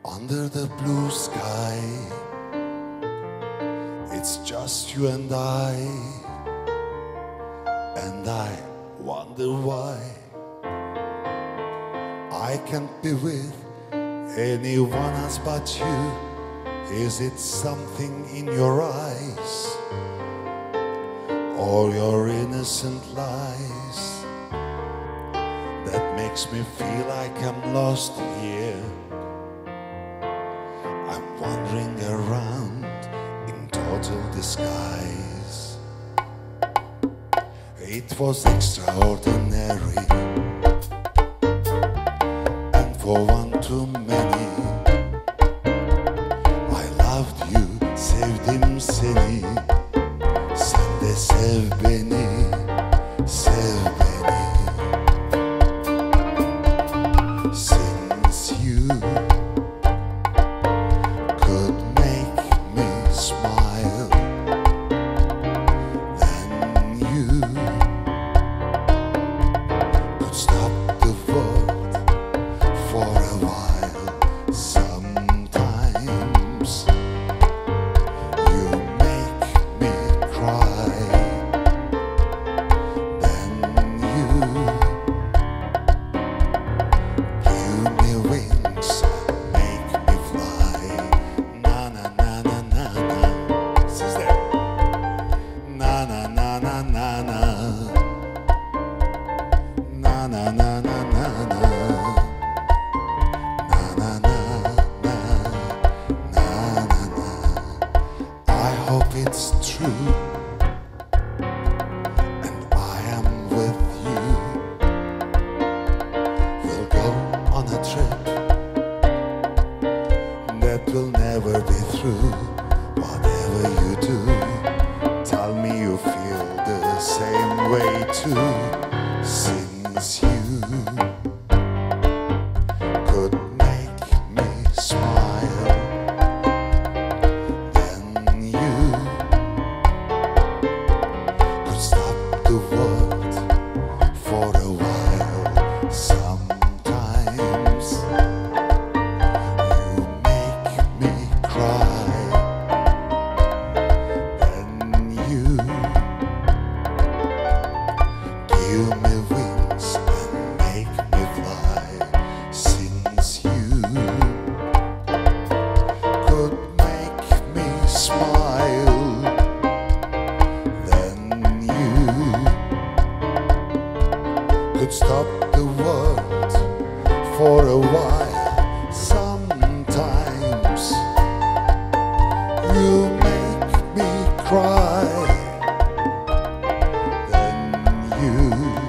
Under the blue sky, it's just you and I wonder why I can't be with anyone else but you. Is it something in your eyes or your innocent lies that makes me feel like I'm lost here? I'm wandering around in total disguise. It was extraordinary, and for one too many. I loved you, sevdim seni. Sen de sev beni, sev beni. Since you could make me smile, then you could stop the world for a while. Sometimes you make me cry, then you give me wings and make me fly. Na na na na na na. Siz de. Na na na na na na. Na na na na na na. Na na na na. Na na na. I hope it's true, and I am with you. We'll go on a trip that will never be through. Whatever you do, tell me you feel the same way too. Since you could make me smile, then you could stop the world for a while. Sometimes you make me cry, then you give me wings and make me fly. Since you could make me smile, then you could stop the world for a while. Sometimes you make me cry, then you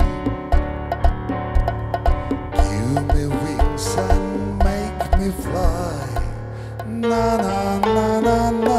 give me wings and make me fly. Na na na na na.